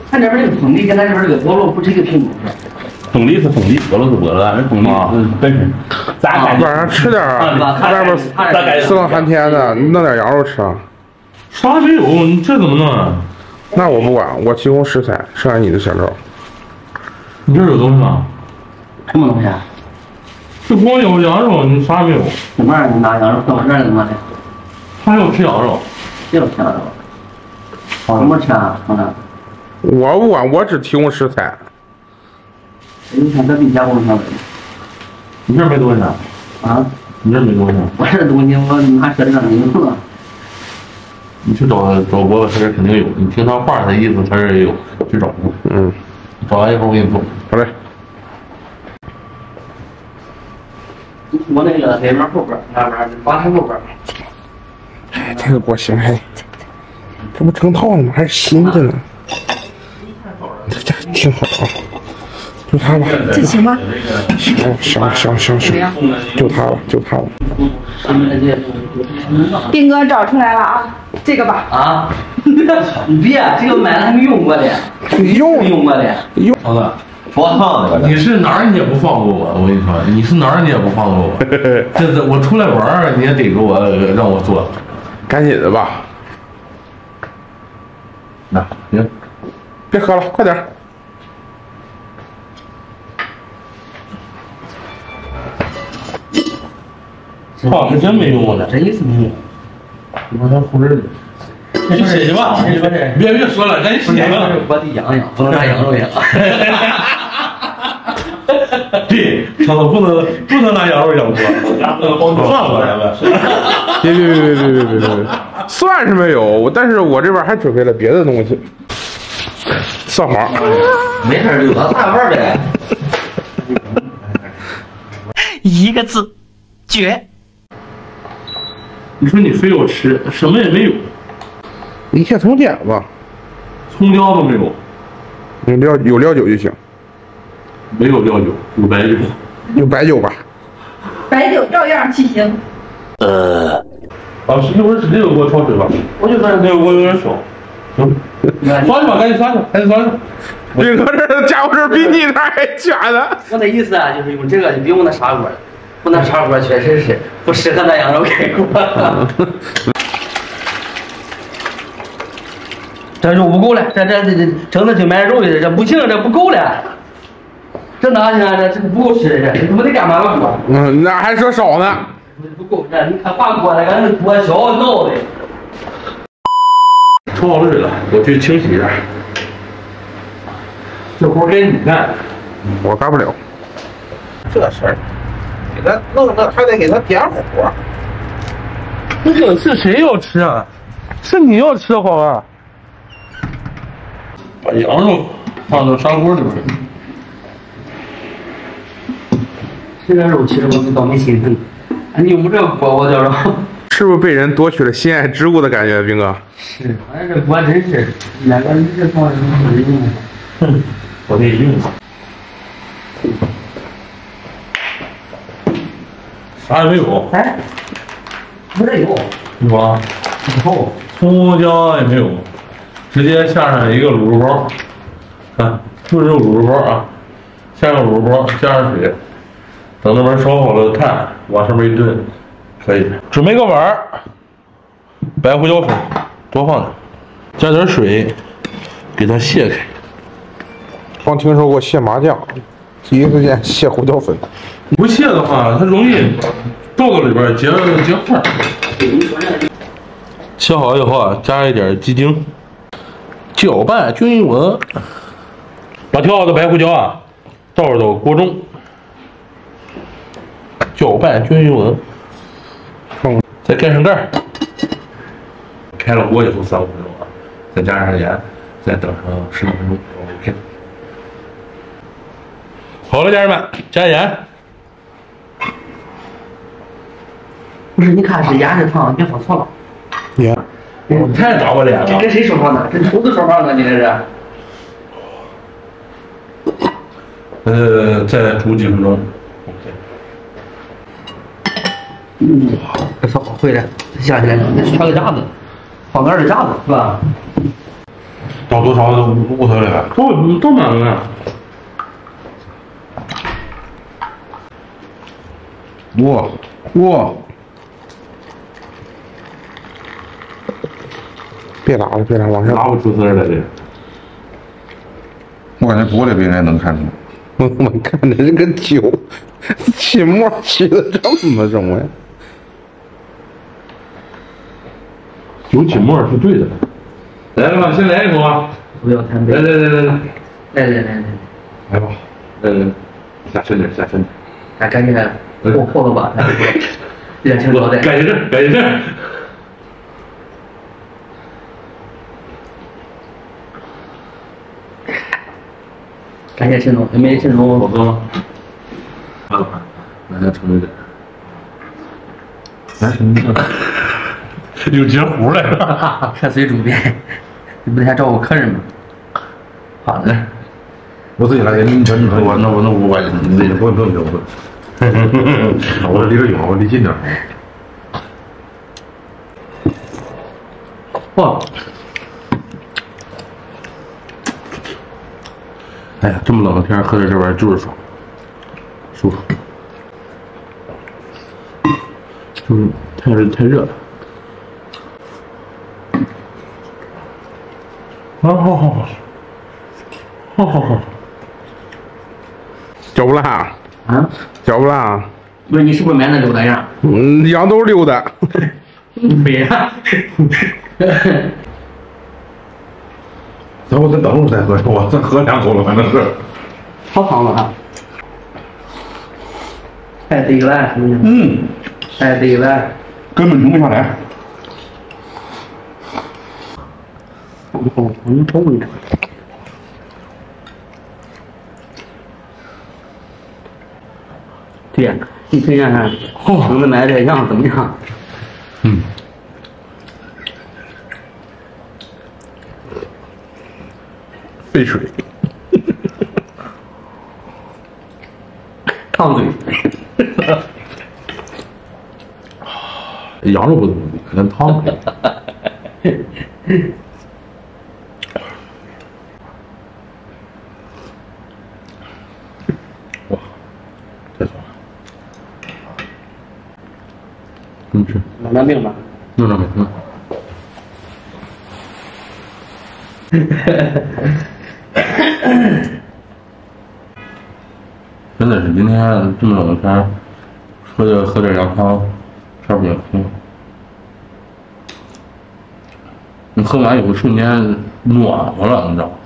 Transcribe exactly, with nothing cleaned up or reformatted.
咱这边这个风力跟咱这边这个菠萝不是一个品种。 风力是风力，菠萝是菠萝，俺风力是本身。咱晚上吃点外边湿冷寒天的，弄点羊肉吃啊。 啥没有？你这怎么弄啊？ 那我不管，我提供食材，剩下你的小料。 你这有东西吗？ 什么东西啊？ 这光有羊肉，你啥没有？ 什么玩意儿？你拿羊肉放我这儿干嘛的？ 还要吃羊肉？ 要吃羊肉。怎么吃啊？兄弟？ 我不管，我只提供食材。 你看隔壁家工厂的。 你这没东西啊？ 啊？ 你这没东西？ 我这东西我拿车上给你弄。 你去找找伯伯，他这肯定有。你听他话，他意思他这也有，去找他。 嗯。 找完以后我给你做。 好嘞。 我那个那边后边，那边吧台后边。 哎，这个不行，还这不成套了吗？还是新的呢。这这挺好啊，就它吧。 这行吗？ 行行行行行，就它了，就它了。 斌哥找出来了啊，这个吧。 啊？你别，这个买了还没用过的。 用用过的。 用。 好的。 多烫那个。 你是哪儿你也不放过我，我跟你说，你是哪儿你也不放过我。这这我出来玩儿，你也逮着我让我做。 赶紧的吧。 那行， 别喝了，快点。 操，是真没用过的， 这意思没用。 我还胡人。你歇去吧，别别说了，赶紧歇吧。 我得养养，不能拿羊肉养。 对，上次不能不能拿羊肉养锅，算了，咱们。 别别别别别别别别，算是没有，但是我这边还准备了别的东西。蒜黄。 没事，就当大腕呗。 一个字，绝。 你说你非要吃，什么也没有。 一切从简吧。 葱姜都没有。 有料有料酒就行。 没有料酒，有白酒。 有白酒吧。 白酒照样骑行。 呃。啊，一会儿直接就给我焯水吧。我就说那个锅有点小。行。刷去吧，赶紧刷去，赶紧刷去。 斌哥这家伙事比你那还全呢。 我的意思啊，就是用这个就不用那砂锅了，我那砂锅确实是不适合那羊肉开锅。这肉不够了，这这这这整的就买肉的，这不行，这不够了。这哪去啊？这这不够吃的，这我得干嘛个锅？ 嗯，那还说少呢。 不够，这你看换锅了，俺这锅小闹的。 焯好水了，我去清洗一下。这活该你干， 我干不了。这事儿，给他弄的还得给他点火。 这个是谁要吃啊？是你要吃好吧？把羊肉放到砂锅里边。 这个肉其实我倒没心疼，你用这个锅我叫着。 是不是被人夺取了心爱之物的感觉，斌哥？ 是，反正这锅真是两个一直放着没人用。 哼，我得用。啥也没有。 哎，不是有。 有啊。 有。 葱姜也没有，直接下上一个卤肉包。看，就是卤肉包啊，下个卤肉包，加上水，等那边烧好了炭，往上面一炖，可以。准备个碗儿，白胡椒粉多放点，加点水，给它卸开。 光听说过卸麻酱，第一次见卸胡椒粉。 不卸的话，它容易倒到里边结结块。切好以后啊，加一点鸡精，搅拌均匀。把调好的白胡椒啊，倒入到锅中，搅拌均匀。嗯，再盖上盖儿。开了锅以后三五分钟啊，再加上盐，再等上十来分钟就 OK。好了，家人们，加盐。 不是，你看是盐是糖，别放错了。 盐， 你太打我脸了。 这跟谁说话呢？这厨子说话呢？你这是？ 呃，再煮几分钟。OK。 嗯，这操，会了，下去了，那挑个架子，放个二的架子是吧？ 倒多少都无所谓了。 都都满了。 哇哇！别拉了，别拉，往下拉不出声来的。 我感觉锅里边应该能看出来。我我看着这个酒，起沫起的这么重呀！ 酒起沫是对的。来了吧，先来一口吧。 不要贪杯。 来来来来来， 来来来来， 来吧， 来来，下深点，下深点。 哎，赶紧来，破破了吧，别请招待。 感谢这，感谢这。 感谢陈总，有没有陈总？ 好喝吗？好，来来尝一点。 来， 有截胡来了。 客随主便，你不得还照顾客人吗？好的， 我自己来，你瞧你瞧我那我那我我那不用不用不用不用，我离着远，我离近点。 哇！ 哎呀，这么冷的天喝点这玩意儿就是爽，舒服。就是太太热了。好好好好，好好好。 叫不辣？ 啊？ 叫不辣？ 不是你是不是买那溜达样？ 嗯，羊都溜达。 对呀。 咱我再等会儿再喝，我再喝两口了，反正是。 好烫了啊！太对了， 嗯， 太对了。 根本停不下来。 哦，很痛的。对呀，你推荐看，我们买这样怎么样？ 嗯。 沸水， 烫嘴。 羊肉不怎么地，咱汤。哇，太爽了！你吃。 老南病吧。 弄上没？嗯。真的是今天这么冷的天，喝点喝点羊汤，吃点饼皮，你喝完以后瞬间暖和了，你知道吗？